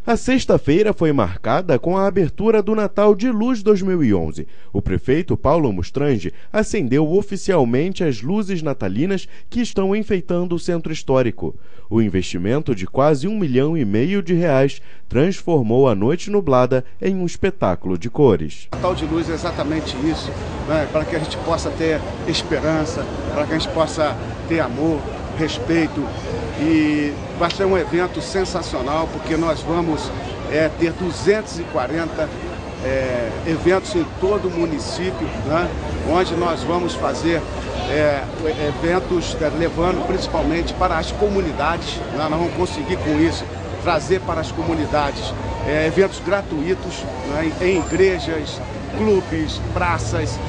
A sexta-feira foi marcada com a abertura do Natal de Luz 2011. O prefeito Paulo Mostrange acendeu oficialmente as luzes natalinas que estão enfeitando o centro histórico. O investimento de quase R$1,5 milhão transformou a noite nublada em um espetáculo de cores. O Natal de Luz é exatamente isso, né? Para que a gente possa ter esperança, para que a gente possa ter amor, respeito, e vai ser um evento sensacional, porque nós vamos ter 240 eventos em todo o município, né? Onde nós vamos fazer eventos levando principalmente para as comunidades, né? Nós vamos conseguir com isso trazer para as comunidades eventos gratuitos, né? Em igrejas, clubes, praças. 6,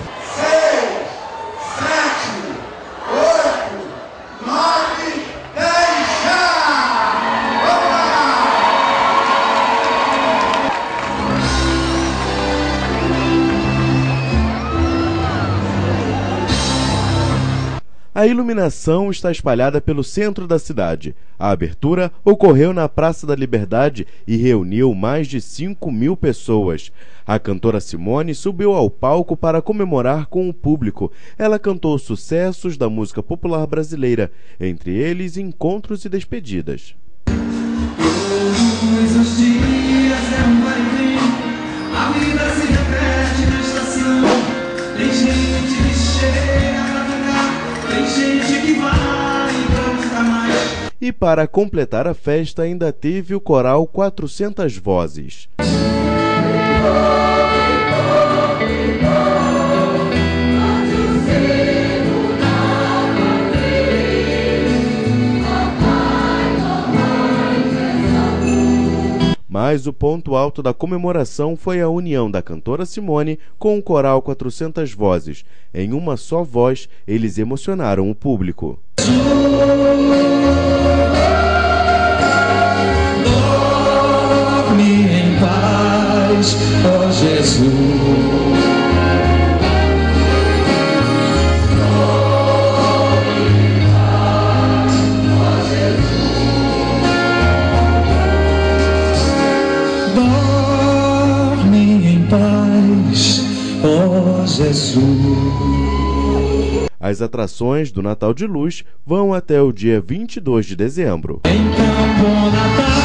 7, 8, 9, 10, já! Vamos lá! A iluminação está espalhada pelo centro da cidade. A abertura ocorreu na Praça da Liberdade e reuniu mais de 5.000 pessoas. A cantora Simone subiu ao palco para comemorar com o público. Ela cantou sucessos da música popular brasileira, entre eles encontros e despedidas. Todos os dias vai e vem, a vida se repete na estação. Tem gente que chega pra ficar, tem gente que vai pra nunca mais. E para completar a festa ainda teve o coral 400 Vozes. Mas o ponto alto da comemoração foi a união da cantora Simone com o coral 400 Vozes. Em uma só voz, eles emocionaram o público. Dorme em paz, ó Jesus. Oh Jesus. As atrações do Natal de Luz vão até o dia 22 de dezembro. Então, bom Natal.